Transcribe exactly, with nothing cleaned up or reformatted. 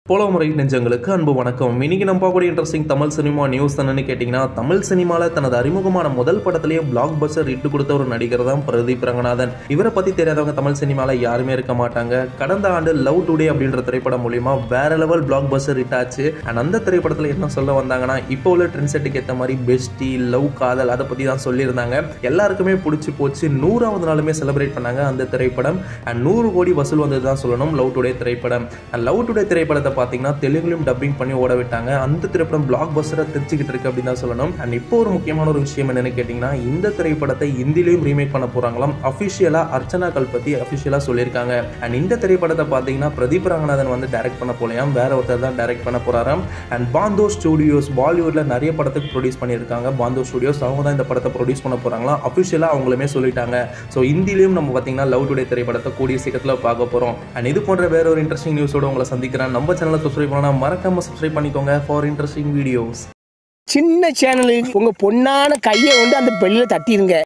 போலமுறை நெஞ்சங்களுக்கு அன்பு வணக்கம். இன்னைக்கு நம்ம பார்க்கக்கூடிய இன்ட்ரெஸ்டிங் தமிழ் சினிமா நியூஸ் என்னன்னு கேட்டிங்கன்னா, தமிழ் சினிமாவில் தனது அறிமுகமான முதல் படத்திலேயே பிளாக் பஸ்டர் இட்டு கொடுத்த ஒரு நடிகர் தான் பிரதீப் ரங்கநாதன். இவரை பற்றி தெரியாதவங்க தமிழ் சினிமாவில் யாருமே இருக்க மாட்டாங்க. கடந்த ஆண்டு லவ் டுடே அப்படின்ற திரைப்படம் மூலியமா வேற லெவல் பிளாக் பஸ்டர் ஹிட் ஆச்சு. அண்ட் அந்த திரைப்படத்தில் என்ன சொல்ல வந்தாங்கன்னா, இப்போ உள்ள ட்ரெண்ட் செட்டுக்கு ஏற்ற மாதிரி பெஸ்டி லவ் காதல் அதை பற்றி தான் சொல்லியிருந்தாங்க. எல்லாருக்குமே பிடிச்சி போச்சு. நூறாவது நாளுமே செலிப்ரேட் பண்ணாங்க அந்த திரைப்படம். அண்ட் நூறு கோடி வசூல் வந்தது தான் சொல்லணும் லவ் டுடே திரைப்படம். அண்ட் லவ் டுடே திரைப்படத்தை பார்த்தீங்கன்னா தெலுங்குலையும் டப்பிங் பண்ணி ஓட விட்டாங்க. அந்த திரைப்படம் பிளாக் பஸ்டரா தெரிஞ்சுக்கிட்டு இருக்கு அப்படின்னு தான் சொல்லணும். அண்ட் இப்போ ஒரு முக்கியமான ஒரு விஷயம் என்னன்னு கேட்டிங்கன்னா, இந்த திரைப்படத்தை ஹிந்திலையும் ரீமேக் பண்ண போறாங்களாம். அஃபிஷியலா அர்ச்சனா கல்பத்தி அஃபிஷியலா சொல்லியிருக்காங்க. அண்ட் இந்த திரைப்படத்தை பார்த்தீங்கன்னா பிரதீப் ரங்கநாதன் வந்து டைரக்ட் பண்ண போலையாம், வேற ஒருத்தர் தான் டைரக்ட் பண்ண போறாராம். அண்ட் பாந்தோ ஸ்டுடியோஸ் பாலிவுட்ல நிறைய படத்துக்கு ப்ரொடியூஸ் பண்ணியிருக்காங்க. பாந்தோ ஸ்டுடியோஸ் அவங்க தான் இந்த படத்தை ப்ரொடியூஸ் பண்ண போறாங்களாம். அஃபிஷியலா அவங்களுமே சொல்லிட்டாங்க. ஸோ ஹிந்திலையும் நம்ம பார்த்தீங்கன்னா லவ் டுடே திரைப்படத்தை கூடிய சீக்கிரத்தில் பார்க்க போறோம். அண்ட் இது போன்ற வேற ஒரு இன்ட்ரெஸ்டிங் நியூஸோட உங்களை சந்திக்கிறேன். நம்ம சேனலை சப்ஸ்கிரைப் பண்ணா மறக்காம சப்ஸ்கிரைப் பண்ணிக்கோங்க ஃபார் இன்ட்ரெஸ்டிங் வீடியோஸ். சின்ன சேனலுக்கு உங்க பொண்ணான கையை வந்து அந்த பெல்லில் தட்டிடுங்க.